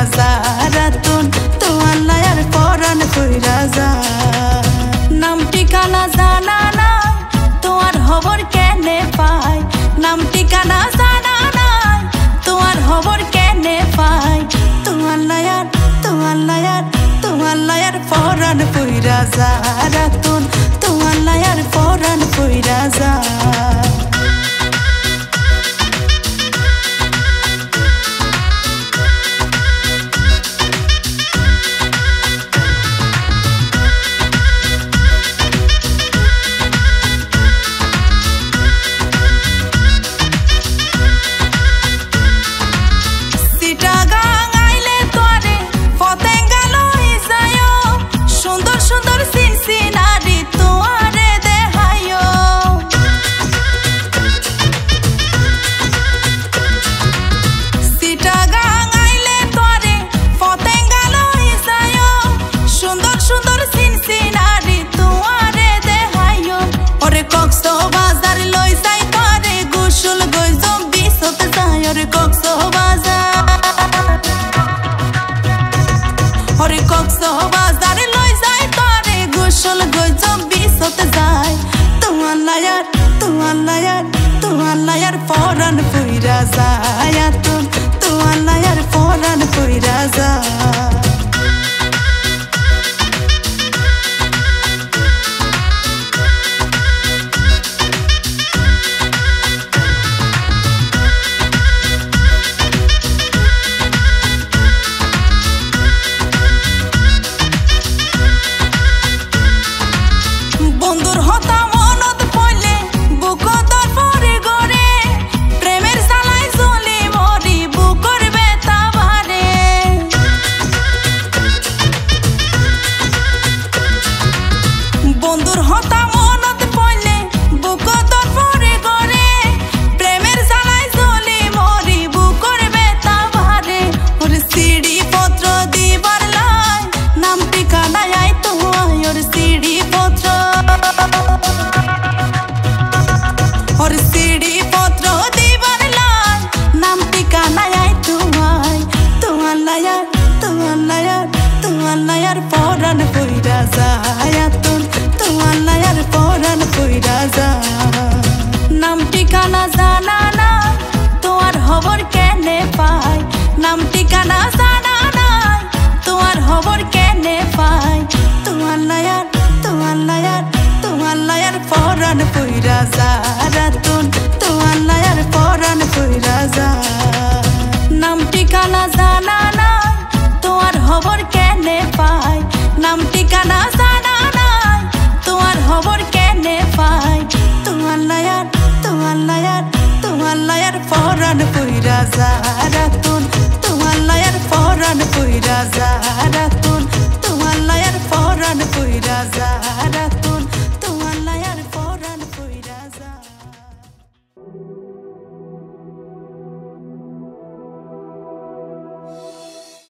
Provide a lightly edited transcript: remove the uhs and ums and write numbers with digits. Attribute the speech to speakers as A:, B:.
A: রাতুন তোমার লায়ার পরাণ কইরা যা নাম ঠিকানা জানা নাই তোমার খবর কেনে পাই নাম ঠিকানা জানা নাই তোমার খবর কেনে পাই তোমার লায়ার পরাণ কইরা যা রাতুন তোমার লায়ার পরাণ কইরা যা পরাণ কইরা যায় তোমার লায়ার পরাণ কইরা যায় বন্ধুর হতা মনত পড়লে বুক দরপরে গড়ে প্রেমের জ্বালায় জ্বলে মরি বুকর ব্যথা ভারে বন্ধুর হতা মনত পড়লে বুক দরপরে গড়ে প্রেমের জ্বালায় জ্বলে মরি বুকর ব্যথা ভারে ওর সিঁড়ি পত্র দিবার লাই নাম ঠিকানা আই তো ওর সিঁড়ি পত্র और सीढ़ी पत्र दीवार लाल नाम ठिकाना आई तुम्हार लायार पराण कइरा যায় তোমার লায়ার পরাণ কইরা যায় নাম ঠিকানা জানা নাই তোমার খবর কেনে পাই নাম ঠিকানা জানা নাই তোমার খবর কেনে পাই তোমার লায়ার পরাণ কইরা যায় রাতুন তোমার লায়ার পরাণ কইরা যায় নাম ঠিকানা জানা নাই তোমার খবর কেনে পাই নাম ঠিকানা জানা নাই তোমার খবর কেনে পাই তোমার লায়ার পরাণ কইরা যায় রাতুন তোমার লায়ার পরাণ কইরা যায় রাতুন তোমার লায়ার পরাণ কইরা যায়